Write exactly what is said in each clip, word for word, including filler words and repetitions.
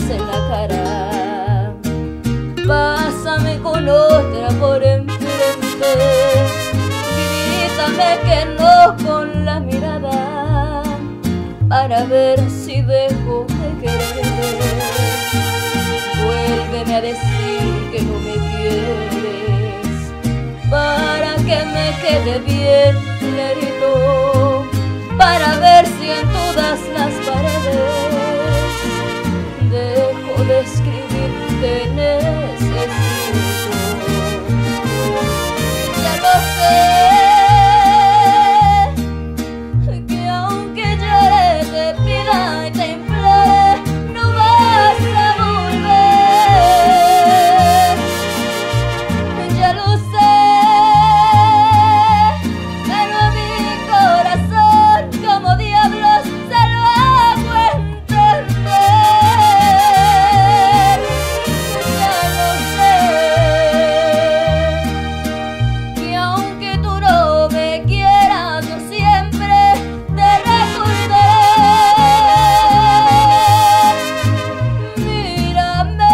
en la cara. Pásame con otra por enfrente, grítame que no con la mirada, para ver si dejo de quererte. Vuélveme a decir que no me quieres, para que me quede bien clarito, para ver si en todas las paredes dejo de escribir que necesito. Ya lo sé, que aunque llore, te pida y te implore, no vas a volver. Ya lo sé, pero a mi corazón como diablos se lo hago entender. Ya lo sé, que aunque tú no me quieras, yo siempre te recordaré. Mírame,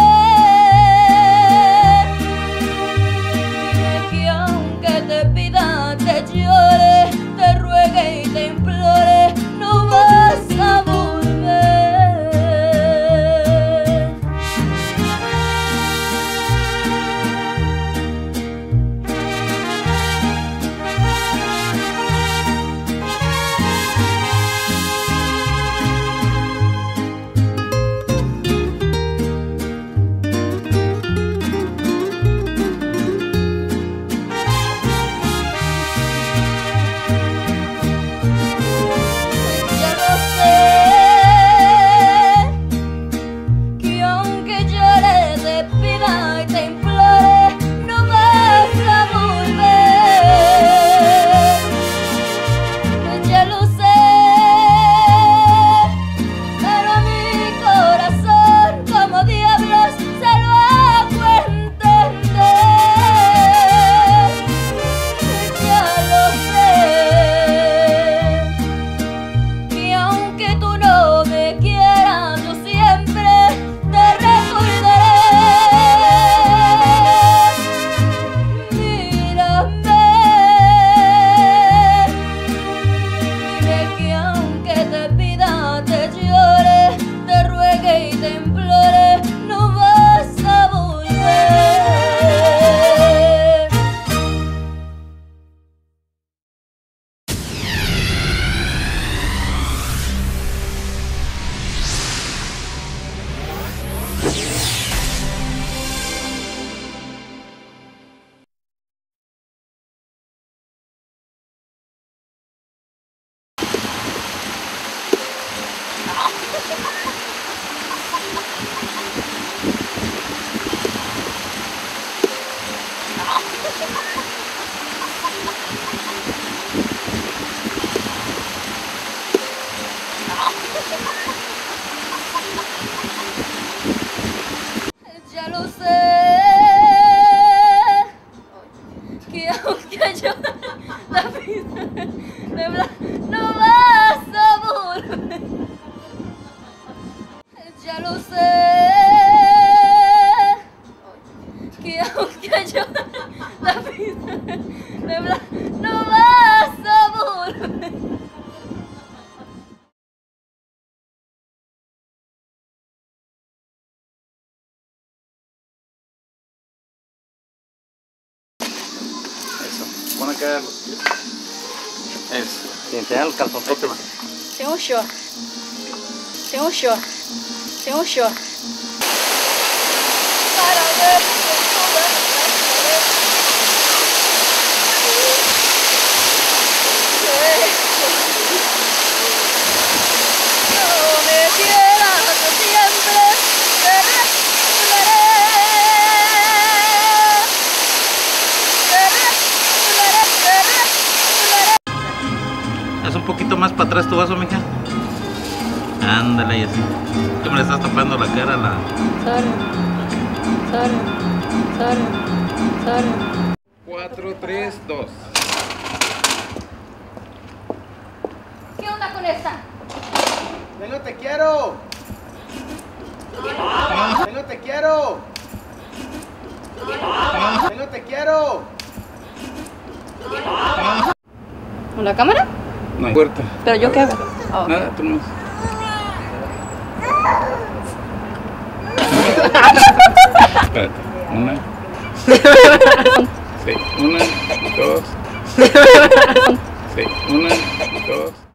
dime que aunque te pida, te llore, te ruegue y te implore, no vas a volver. Ya lo sé, que aunque llore, te pida y te implore, no vas a volver. Ya lo sé, pero mi corazón como diablos se lo hago entender. Ya lo sé, que aunque tú no me quieras, yo siempre te recordaré. Mírame, dime que aunque te pida, te llore, te ruegue y te implore, no vas a volver. Ya lo sé, que aunque yo la vida de bla- no vas a volver. Ya lo sé, que aunque yo la vida de bla- no vas a volver. Eso. Van a caer los pies. Eso. Si enseñan el calzoncito. Tengo un short, tengo un short, tengo un short. Para ver si en todas las paredes no me quieras, yo siempre te recordaré. Te recordaré, te recordaré. Es un poquito más para atrás tu vaso, mija. Ándale, y así. ¿Qué me le estás tapando la cara a la...? Sorry, sorry, sorry, sorry. cuatro, tres, dos. ¿Qué onda con esta? ¡Ya no te quiero! Tengo te quiero. Tengo te quiero. ¿La cámara? No hay puerta. ¿Pero yo qué hago? Oh, okay. Nada, tú no. Espérate. Una. Sí. Una, dos. Sí. Una, dos.